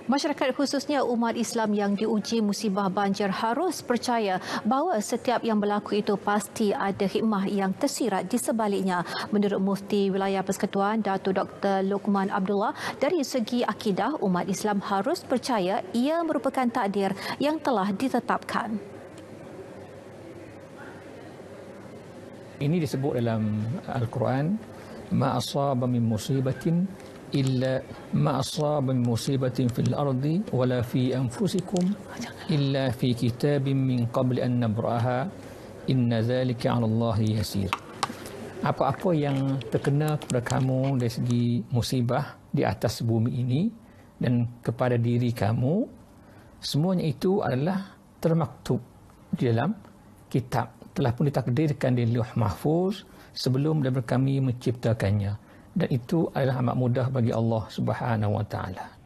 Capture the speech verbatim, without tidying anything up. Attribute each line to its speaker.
Speaker 1: Masyarakat khususnya umat Islam yang diuji musibah banjir harus percaya bahawa setiap yang berlaku itu pasti ada hikmah yang tersirat di sebaliknya. Menurut Mufti Wilayah Persekutuan Datuk Doktor Luqman Abdullah, dari segi akidah umat Islam harus percaya ia merupakan takdir yang telah ditetapkan.
Speaker 2: Ini disebut dalam Al-Quran, ma asaba min musibatin illa ma asaba min musibatin fil ardi wala fi anfusikum illa fi kitabin min qabli an nabraha inna zalika 'ala Allahi yasir. Apa-apa yang terkena kepada kamu dari segi musibah di atas bumi ini dan kepada diri kamu, semuanya itu adalah termaktub di dalam kitab, telah pun ditakdirkan di Lauh Mahfuz sebelum daripada kami menciptakannya. Dan itu adalah amat mudah bagi Allah Subhanahu wa taala.